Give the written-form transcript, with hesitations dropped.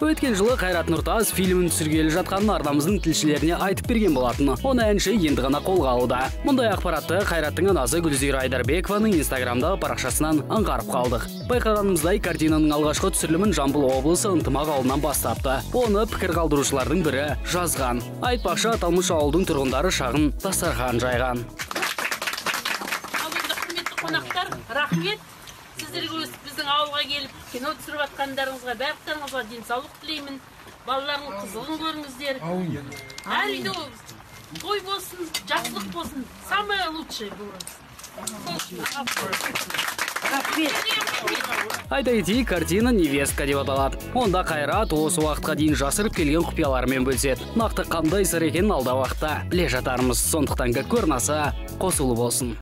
Өткен жылы Қайрат Нұртас фильмін түсіргелі жатқанын арнамыздың тілшілеріне айтып берген болатын. Оны әнші енді ғана қолға алуда. Мұндай ақпаратты Қайраттың анасы Гүлзира Айдарбекованың инстаграмдағы парақшасынан аңғарып қалдық. Байқағанымыздай, картинаның алғашқы түсірілімін Жамбыл облысы Ынтымақ ауылынан бастапты. Оны пікір қалдырушылардың бірі жазған. Айтпақшы, аталмыш ауылдың тұрғындары шағын дастархан жайған. Қонақтар, рахмет. Сіздерге біздің ауылға келіп, кино түсіріп атқандарыңызға, бәріқтарыңызға денсаулық тілеймін. Балаларыңыз қызығын көріңіздер. Әр үйде той болсын, жақсылық болсын. Самое лучшее болады. Айта кетейік, картина «Невестка» деп аталады. Онда Қайрат осы уақытқа дейін жасырып келген құпияларымен бөліседі. Нақты қандай сыр екенін алда уақытта біле жатармыз. Сондықтан көрнаса қосулы болсын.